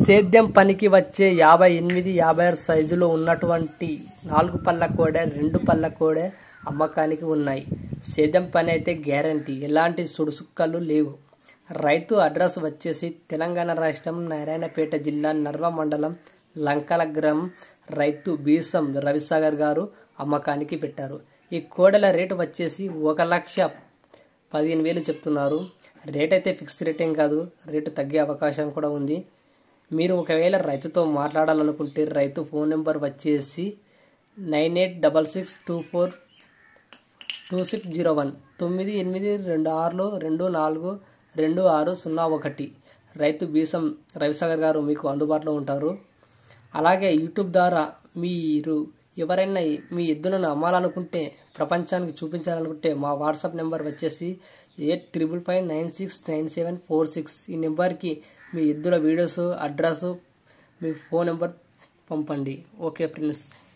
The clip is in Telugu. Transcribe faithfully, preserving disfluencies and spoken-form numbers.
సేద్యం పనికి వచ్చే యాభై ఎనిమిది యాభై ఆరు సైజులో ఉన్నటువంటి నాలుగు పళ్ళ కోడె రెండు పళ్ళ కోడె అమ్మకానికి ఉన్నాయి. సేద్యం పని అయితే గ్యారంటీ, ఎలాంటి సుడుసుక్కలు లేవు. రైతు అడ్రస్ వచ్చేసి తెలంగాణ రాష్ట్రం నారాయణపేట జిల్లా నర్వ మండలం లంకల గ్రామం. రైతు బీసం రవిసాగర్ గారు అమ్మకానికి పెట్టారు. ఈ కోడెల రేటు వచ్చేసి ఒక లక్ష పదిహేను వేలు చెప్తున్నారు. రేట్ అయితే ఫిక్స్ రేట్ ఏం కాదు, రేటు తగ్గే అవకాశం కూడా ఉంది. మీరు ఒకవేళ రైతుతో మాట్లాడాలనుకుంటే రైతు ఫోన్ నెంబర్ వచ్చేసి nine eight double six two four two six zero one తొమ్మిది ఎనిమిది రెండు ఆరులో రెండు నాలుగు రెండు ఆరు సున్నా ఒకటి. రైతు బీసం రవిసాగర్ గారు మీకు అందుబాటులో ఉంటారు. అలాగే యూట్యూబ్ ద్వారా మీరు ఎవరైనా మీ ఎద్దులను అమ్మాలనుకుంటే, ప్రపంచానికి చూపించాలనుకుంటే మా వాట్సాప్ నెంబర్ వచ్చేసి eight triple five nine six nine seven four six. ఈ నెంబర్కి మీ ఎద్దుల వీడియోస్, అడ్రస్, మీ ఫోన్ నెంబర్ పంపండి. Okay friends.